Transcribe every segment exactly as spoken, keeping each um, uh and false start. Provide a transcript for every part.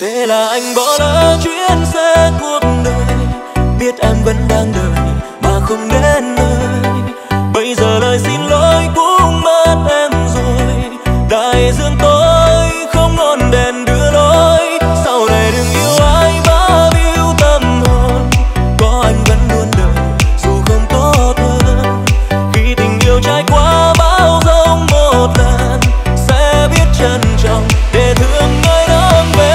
Thế là anh bỏ lỡ chuyến xe cuộc đời, biết em vẫn đang đợi mà không đến nơi. Bây giờ lời xin lỗi cũng mất em rồi, đại dương tối không ngọn đèn đưa lối. Sau này đừng yêu ai bá víu tâm hồn, có anh vẫn luôn đợi dù không tốt hơn. Khi tình yêu trải qua bão giông một lần, sẽ biết trân trọng để thương người đang về.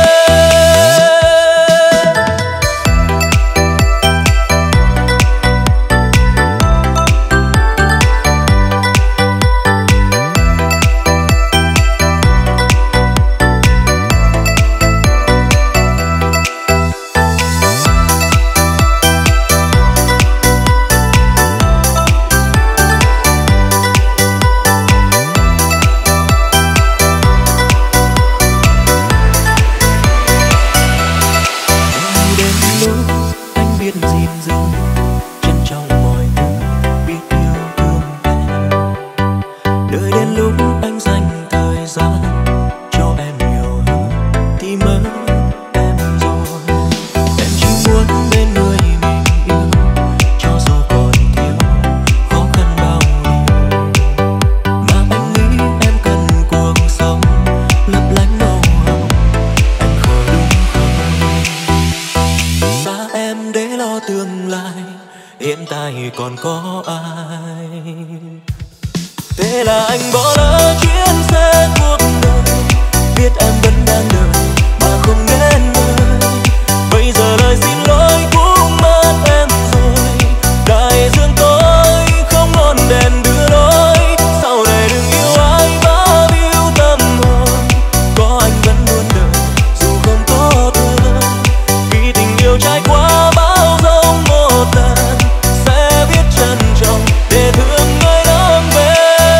Hiện tại còn có ai? Thế là anh bỏ lỡ chuyến xe cuộc đời, biết em vẫn đang đợi mà không đến nơi. Bây giờ lời xin lỗi cũng mất em rồi, đại dương tối không ngọn đèn đưa lối. Sau này đừng yêu ai bá víu tâm hồn, có anh vẫn luôn đợi dù không tốt hơn. Khi tình yêu trải qua bão giông một lần, biết trân trọng để thương người đang về.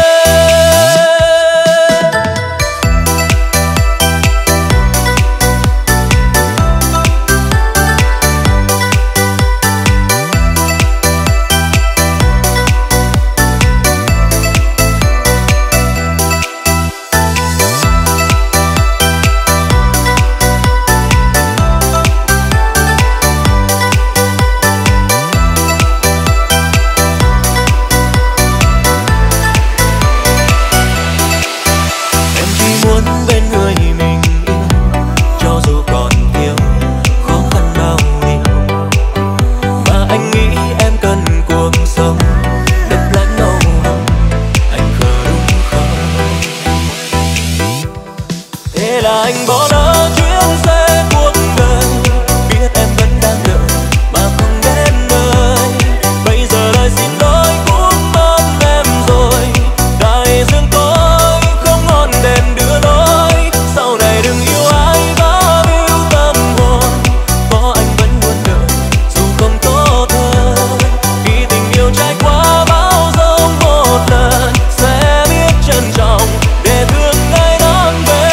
Anh bỏ lỡ chuyến xe cuộc đời, biết em vẫn đang đợi mà không đến nơi. Bây giờ lời xin lỗi cũng mất em rồi, đại dương tối không ngọn đèn đưa lối. Sau này đừng yêu ai bá víu tâm hồn, có anh vẫn luôn đợi dù không tốt hơn. Khi tình yêu trải qua bão giông một lần, sẽ biết trân trọng để thương người đang về.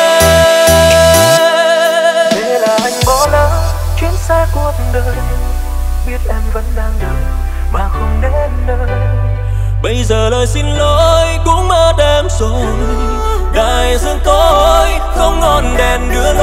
Xe cuộc đời, biết em vẫn đang đợi mà không đến nơi. Bây giờ lời xin lỗi cũng mất em rồi, đại dương tối không ngọn đèn đưa